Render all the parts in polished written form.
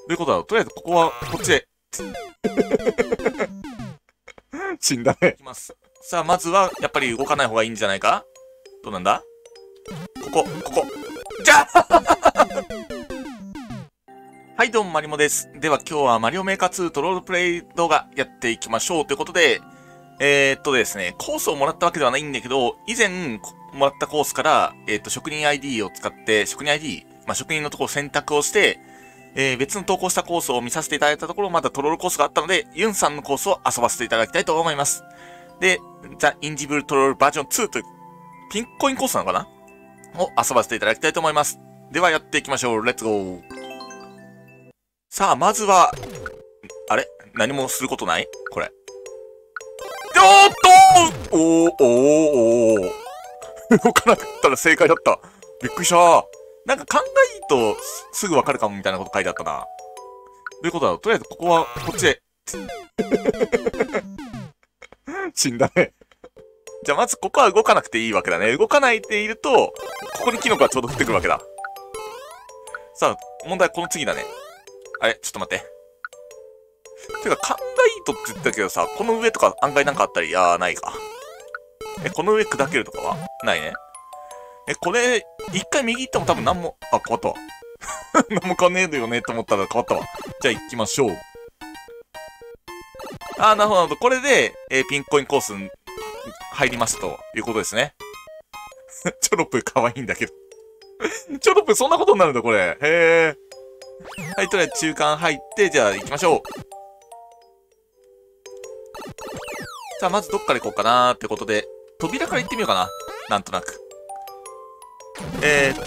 ういうことだろう。とりあえず、ここは、こっちへ。死んだね。いきます。さあ、まずは、やっぱり動かない方がいいんじゃないか？どうなんだ？ここ。じゃあはい、どうも、マリモです。では、今日はマリオメーカー2とロールプレイ動画やっていきましょう。ということで、ですね、コースをもらったわけではないんだけど、以前もらったコースから、職人 ID を使って、職人 ID？職人のところを選択をして、別の投稿したコースを見させていただいたところ、まだトロールコースがあったので、ユンさんのコースを遊ばせていただきたいと思います。で、ザ・インジブルトロールバージョン2という、ピンコインコースなのかなを遊ばせていただきたいと思います。ではやっていきましょう。レッツゴー。さあ、まずは、あれ何もすることないこれ。動かなかったら正解だった。びっくりした。なんか勘がいいとすぐわかるかもみたいなこと書いてあったな。どういうことだろう。とりあえずここはこっちへ。死んだね。じゃあまずここは動かなくていいわけだね。動かないでいると、ここにキノコがちょうど降ってくるわけだ。さあ、問題はこの次だね。あれちょっと待って。てか、勘がいいとって言ったけどさ、この上とか案外なんかあったり、ないか。この上砕けるとかはないね。これ、一回右行っても多分なんも、変わったわ。なんも変わんねえよねって思ったら変わったわ。じゃあ行きましょう。なるほど、なるほど。これで、ピンコインコースに入りますということですね。チョロップ可愛いんだけど。チョロップそんなことになるんだ、これ。へえ。はい、とりあえず中間入って、じゃあ行きましょう。さあ、まずどっから行こうかなーってことで、扉から行ってみようかな。なんとなく。い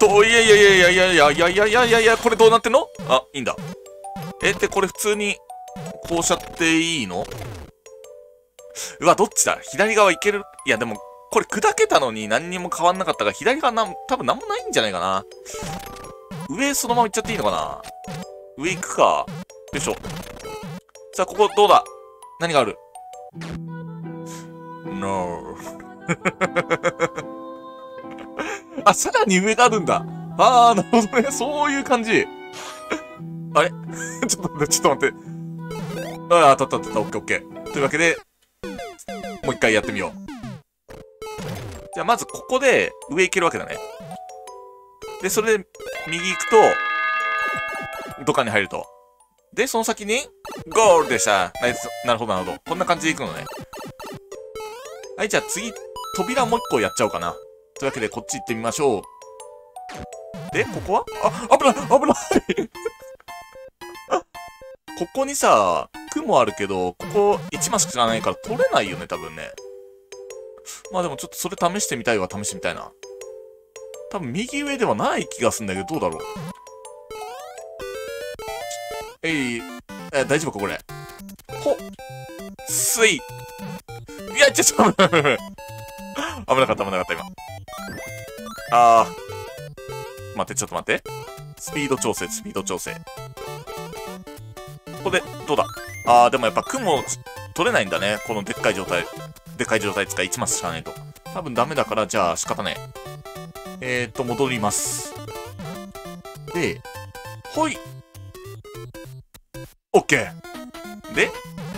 や、これどうなってんの？いいんだ。で、これ普通に、こうしちゃっていいの？うわ、どっちだ？左側行ける？いや、でも、これ砕けたのに何にも変わんなかったから、左側多分何もないんじゃないかな。上そのまま行っちゃっていいのかな？上行くか。よいしょ。さあ、ここどうだ？何がある？ No さらに上があるんだ。なるほどね。そういう感じ。あれちょっと待って。当たった。オッケーオッケー。というわけで、もう一回やってみよう。じゃあ、まずここで上行けるわけだね。で、それで右行くと、土管に入ると。で、その先に、ゴールでした。なるほど。こんな感じで行くのね。はい、じゃあ次、扉もう一個やっちゃおうかな。というわけで、こっち行ってみましょう。で、ここは危ないここにさ、雲あるけど、ここ1マスしかないから取れないよね、多分ね。でもちょっとそれ試してみたいな。多分右上ではない気がするんだけど、どうだろう。大丈夫か、これ。すい。いや、ちょっと危なかった、今。ちょっと待って。スピード調整。ここで、どうだ？でもやっぱ雲取れないんだね。このでっかい状態使い1マスしかないと。多分ダメだから、じゃあ仕方ねえ。戻ります。で、ほい。オッケー。で、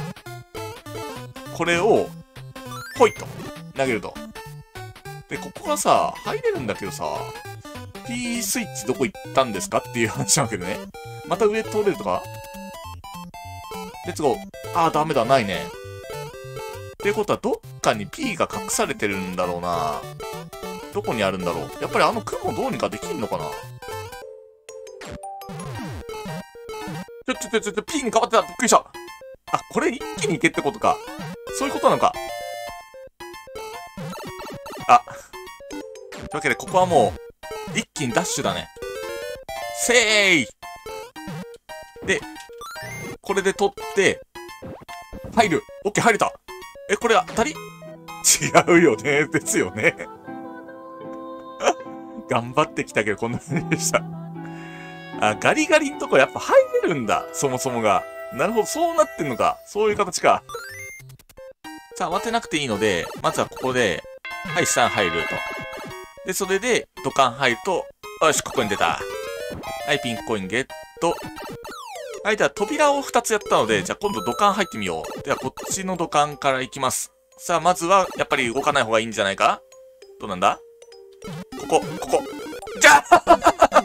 これを、ほいと、投げると。で、ここがさ、入れるんだけどさ、P スイッチどこ行ったんですかっていう話なんだけどね。また上通れるとか？レッツゴー。ダメだ、ないね。っていうことは、どっかに P が隠されてるんだろうな。どこにあるんだろう。やっぱりあの雲どうにかできんのかな？P に変わってた。びっくりした。これ一気に行けってことか。そういうことなのか。というわけで、ここはもう、一気にダッシュだね。せーい！で、これで取って、入る。オッケー、入れた。これ当たり？違うよね。ですよね。頑張ってきたけど、こんな感じでした。ガリガリんとこやっぱ入れるんだ。そもそもが。なるほど、そうなってんのか。そういう形か。さあ、慌てなくていいので、まずはここで、はい、3入ると。で、それで、土管入ると、よし、ここに出た。はい、ピンコインゲット。 はい、では扉を2つやったので、じゃあ今度土管入ってみよう。ではこっちの土管から行きます。さあ、まずは、やっぱり動かない方がいいんじゃないか？どうなんだ？ここ。じゃあ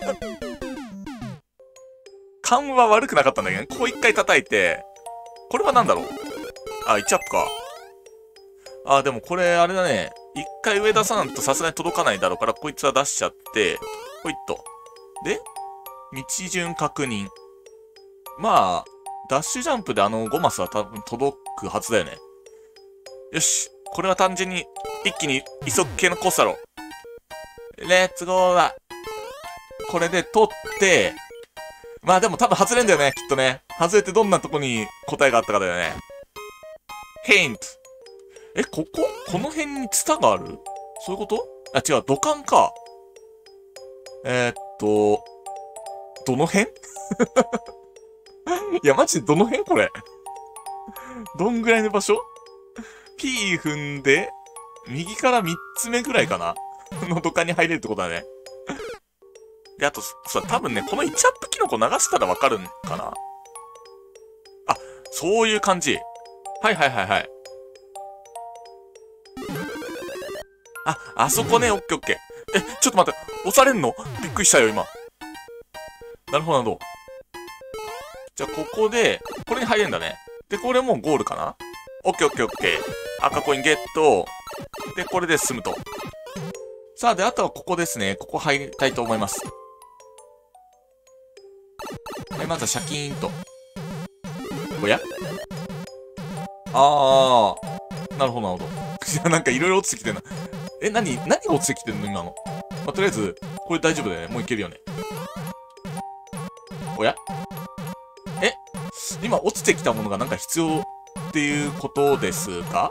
勘は悪くなかったんだけどね。ここ一回叩いて、これは何だろう？あ、1アップか。あ、でもこれ、あれだね。一回上出さないとさすがに届かないだろうから、こいつは出しちゃって、ほいっと。で、道順確認。まあ、ダッシュジャンプで5マスは多分届くはずだよね。よし。これは単純に、一気に急ぐ系のコースだろ。レッツゴーだ。これで取って、まあでも多分外れんだよね、きっとね。外れてどんなとこに答えがあったかだよね。ヒント。この辺にツタがある？そういうこと？あ、違う、土管か。どの辺いや、マジでどの辺これ。どんぐらいの場所？ P 踏んで、右から3つ目ぐらいかなの土管に入れるってことだね。で、あと、多分ね、この1アップキノコ流したらわかるんかな？あ、そういう感じ。はい。あそこね、オッケー。ちょっと待って、押されんの？びっくりしたよ、今。なるほど。じゃあ、ここで、これに入れんだね。で、これもうゴールかな？オッケー。赤コインゲット。で、これで進むと。さあ、で、あとはここですね。ここ入りたいと思います。はい、まずはシャキーンと。おや？なるほど。いや、なんかいろいろ落ちてきてんな。何が落ちてきてんの今の。まあ、とりあえず、これ大丈夫だよね。もういけるよね。おや？今落ちてきたものがなんか必要っていうことですか？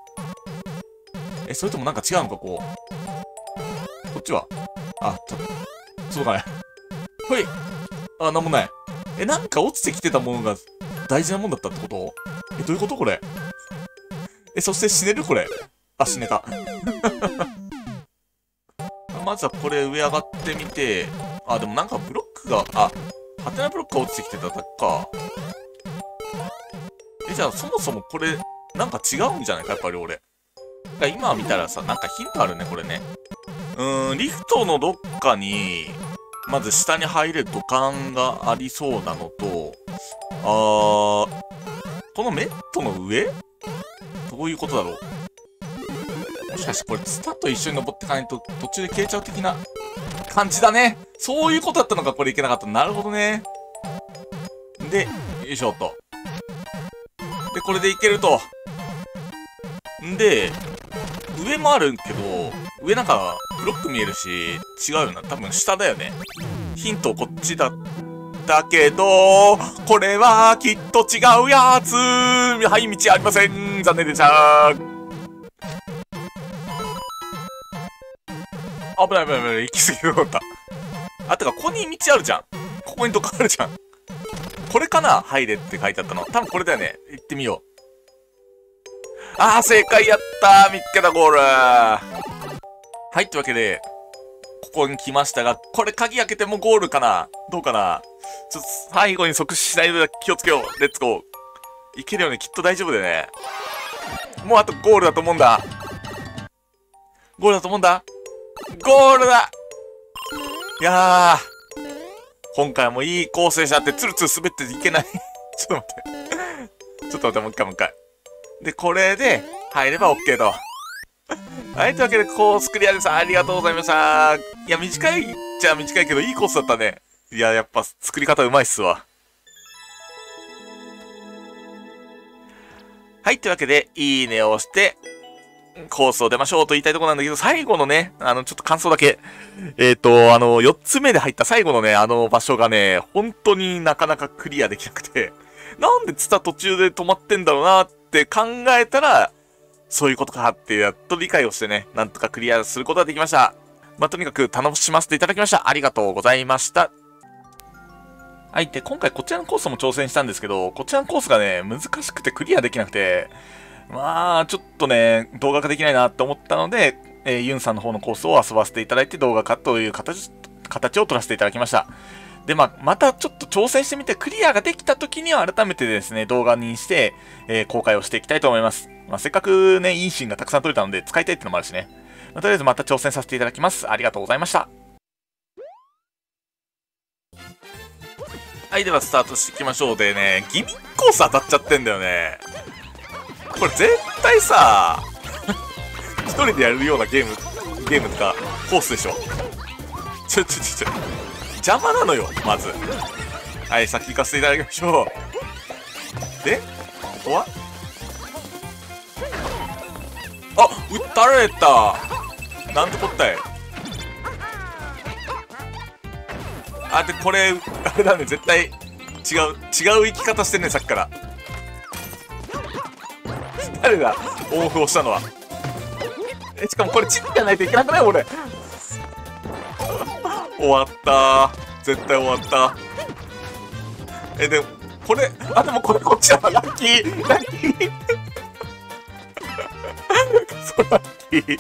それともなんか違うのか、こっちは。そうかね。ほい。なんもない。なんか落ちてきてたものが大事なもんだったってこと？どういうことこれ。そして死ねるこれ。死ねた。まずはこれ上上がってみて、でもなんかブロックが、ハテナブロックが落ちてきてただけか。じゃあそもそもこれ、なんか違うんじゃないか、やっぱり俺。今見たらさ、なんかヒントあるね、これね。リフトのどっかに、まず下に入れる土管がありそうなのと、このメットの上？どういうことだろう？もしかしてこれツタと一緒に登ってかないと途中で消えちゃう的な感じだね。そういうことだったのか、これいけなかった。なるほどね。で、よいしょと。で、これでいけると。で、上もあるけど、上なんかブロック見えるし、違うよな。多分下だよね。ヒントこっちだったけど、これはきっと違うやつ。はい、道ありません。残念でした。危ない。行き過ぎると思った。てか、ここに道あるじゃん。ここにどっかあるじゃん。これかな？入れって書いてあったの。多分これだよね。行ってみよう。正解やったー！見つけたゴール。はい、ってわけで、ここに来ましたが、これ鍵開けてもゴールかな？どうかな？ちょっと最後に即死しないので気をつけよう。レッツゴー。いけるよね。きっと大丈夫だよね。もうあとゴールだと思うんだ。ゴールだ！いやー。今回もいい構成者ってツルツル滑っていけない。ちょっと待って、もう一回。で、これで入れば OK と。はい、というわけでコースクリアです。ありがとうございました。いや、短いっちゃ短いけど、いいコースだったね。いや、やっぱ作り方うまいっすわ。はい、というわけで、いいねを押して、コースを出ましょうと言いたいところなんだけど、最後のね、ちょっと感想だけ。4つ目で入った最後のね、場所がね、本当になかなかクリアできなくて、なんでツタ途中で止まってんだろうなって考えたら、そういうことかってやっと理解をしてね、なんとかクリアすることができました。とにかく楽しませていただきました。ありがとうございました。はい。で、今回こちらのコースも挑戦したんですけど、こちらのコースがね、難しくてクリアできなくて、ちょっとね、動画化できないなって思ったので、ユンさんの方のコースを遊ばせていただいて動画化という形を取らせていただきました。 で、またちょっと挑戦してみてクリアができた時には改めてですね、動画にして、公開をしていきたいと思います。せっかくね、いいシーンがたくさん撮れたので使いたいっていうのもあるしね。とりあえずまた挑戦させていただきます。ありがとうございました。はい、ではスタートしていきましょう。でね、ギミックコース当たっちゃってんだよね。これ絶対さ、一人でやるようなゲームとか、コースでしょ。邪魔なのよ、まず。はい、先行かせていただきましょう。で、ここはあ、撃たれた。なんてこったい。あ、で、これ、あれだね、絶対、違う生き方してんね、さっきから。誰だオンオフをしたのは。しかもこれ、チキじゃないといけなくない俺。終わった絶対終わったでも、これ、あ、でもこれこっちだラッキーラッキーそう、ラッキー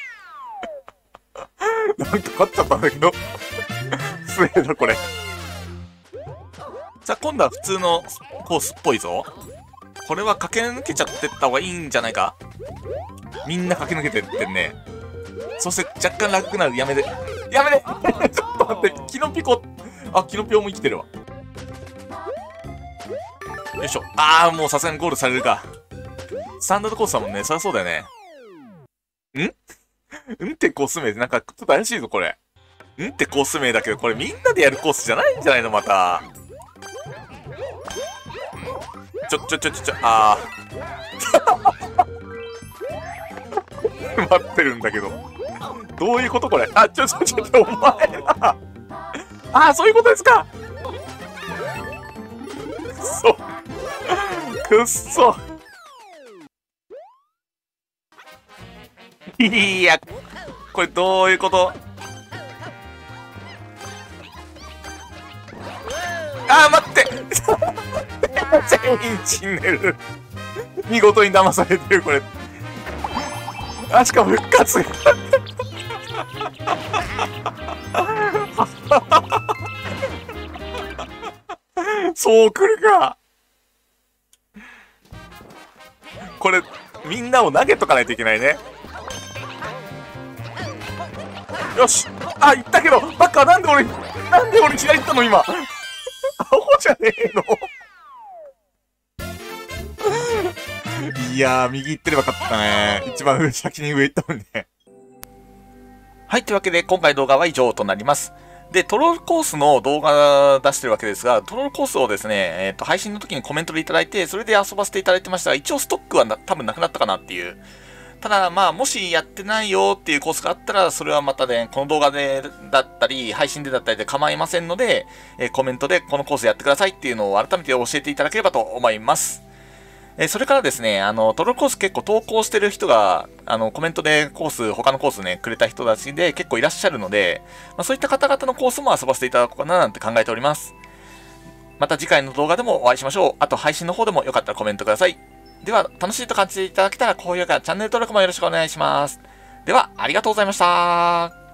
なんか勝っちゃったんだけどすげえな、これ。さあ、今度は普通のコースっぽいぞ。これは駆け抜けちゃってった方がいいんじゃないか。みんな駆け抜けてってんね。そして若干楽くなる。やめてやめてちょっと待って、キノピコ、あ、キノピオも生きてるわ。よいしょ。あー、もうさすがにゴールされるか。スタンダードコースだもんね。そりゃそうだよね。んってコース名でなんかちょっと怪しいぞ、これ。んってコース名だけど、これみんなでやるコースじゃないんじゃないのまた。あー。待ってるんだけど。どういうことこれ。あ、お前ら。あー、そういうことですか。くっそ。いや、これどういうこと。あー、待って全員チンネル見事に騙されてる、これ。あ、しかも復活そう来るか。これみんなを投げとかないといけないね。よし。あ、行ったけどバカ。なんで俺左行ったの今アホじゃねえのいやー、右行ってればよかったね。一番上、先に上行ったもんね。はい、というわけで今回の動画は以上となります。で、トロールコースの動画出してるわけですが、トロールコースをですね、配信の時にコメントでいただいて、それで遊ばせていただいてましたが、一応ストックは多分なくなったかなっていう。ただ、まあ、もしやってないよっていうコースがあったら、それはまたね、この動画でだったり、配信でだったりで構いませんので、コメントでこのコースやってくださいっていうのを改めて教えていただければと思います。それからですね、トロールコース結構投稿してる人が、コメントで他のコースね、くれた人たちで結構いらっしゃるので、そういった方々のコースも遊ばせていただこうかななんて考えております。また次回の動画でもお会いしましょう。あと配信の方でもよかったらコメントください。では、楽しいと感じていただけたら高評価、チャンネル登録もよろしくお願いします。では、ありがとうございました。